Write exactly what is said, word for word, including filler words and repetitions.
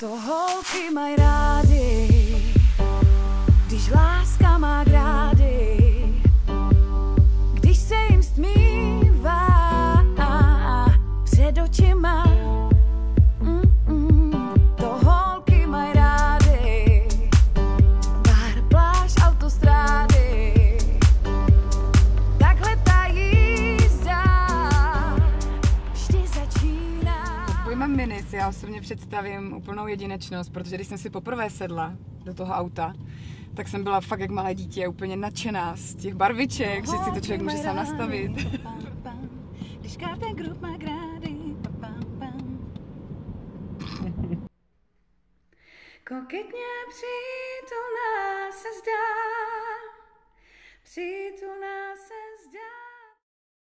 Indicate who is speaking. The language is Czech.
Speaker 1: To holky mají rády, když láska má grády, když se jim stmívá před očima. Mm-mm. To holky mají rády, bar, pláž, autostrády, takhle ta jízda vždy začíná.
Speaker 2: Pojmem mini si já osobně představím úplnou jedinečnost, protože když jsem si poprvé sedla do toho auta, tak jsem byla fakt jak malé dítě, úplně nadšená z těch barviček, že si to člověk může sám nastavit.
Speaker 1: Když Carten Group má grády, koketně přítulná se zdá, přítulná se zdá.